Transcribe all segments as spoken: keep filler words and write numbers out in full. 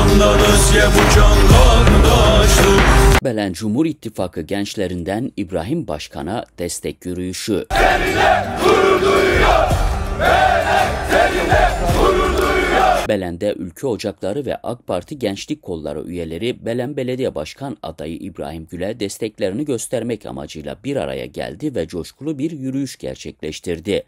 Cihandan özge bu can kardeşlik. Belen Cumhur İttifakı gençlerinden İbrahim Başkan'a destek yürüyüşü. Seninle gurur duyuyor. Belen seninle gurur duyuyor. Belen'de Ülke Ocakları ve AK Parti Gençlik Kolları üyeleri Belen Belediye Başkan adayı İbrahim Gül'e desteklerini göstermek amacıyla bir araya geldi ve coşkulu bir yürüyüş gerçekleştirdi.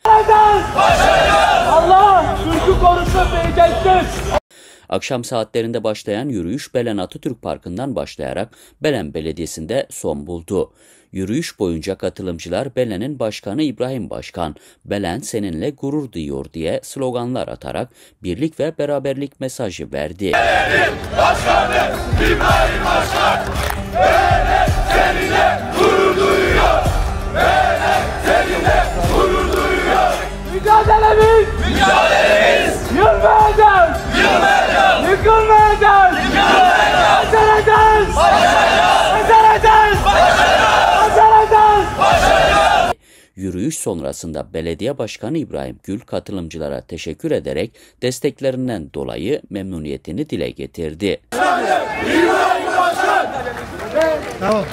Allah Türk'ü korusun diyecektir. Akşam saatlerinde başlayan yürüyüş Belen Atatürk Parkı'ndan başlayarak Belen Belediyesi'nde son buldu. Yürüyüş boyunca katılımcılar Belen'in başkanı İbrahim Başkan, "Belen seninle gurur duyuyor" diye sloganlar atarak birlik ve beraberlik mesajı verdi. Belen'in başkanı İbrahim Başkan, Belen seninle gurur duyuyor. Belen seninle gurur duyuyor. Mücadelemiz, Mücadelemiz yılmayacağız, yılmayacağız, yıkılmayacağız, yılmayacağız, başaracağız, başaracağız, başaracağız, başaracağız. başaracağız. Yürüyüş sonrasında Belediye Başkanı İbrahim Gül katılımcılara teşekkür ederek desteklerinden dolayı memnuniyetini dile getirdi. İbrahim Başkan. Tamam.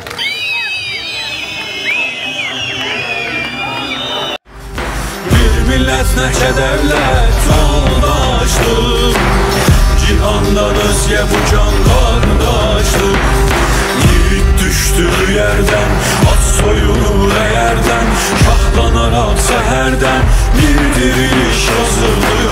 Bir millet neçe devlet yoldaşlık, cihandan özge bu can kardeşlik. Yiğit düştüğü yerden, at soyulur eğerden, şahlanarak seherden bir diriliş hazırlıyor.